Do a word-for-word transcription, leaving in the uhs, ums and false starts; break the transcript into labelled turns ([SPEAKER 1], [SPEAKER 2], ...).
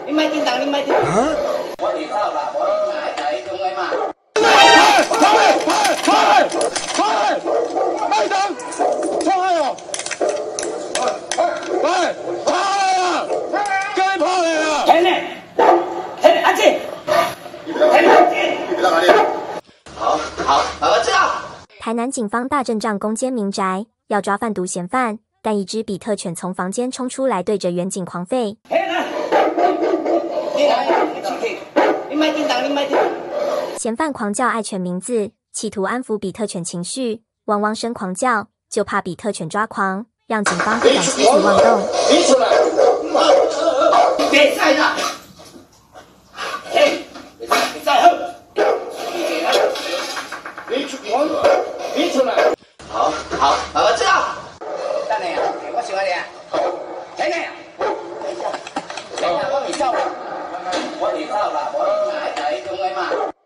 [SPEAKER 1] 你买叮当，你买叮当。啊？我哋走啦，我哋仔仲嚟嘛？快快快快快！麦当，快哦！喂，跑来啊！该跑来啊！天呢？天呢？安静！天安静！你到哪里？好，好，我知道。
[SPEAKER 2] 台南警方大阵仗攻坚民宅，要抓贩毒嫌犯，但一只比特犬从房间冲出来，对着远警狂吠。嫌犯狂叫爱犬名字，企图安抚比特犬情绪，汪汪声狂叫，就怕比特犬抓狂，让警方不敢轻举妄动。
[SPEAKER 1] 你出来！别再了！嘿，你再后！你出来！你出来！好，好，我知道。等你啊，我喜欢你啊。等你啊，等一下，等一下，我你走了，我你走了，我你仔仔仲嚟嘛？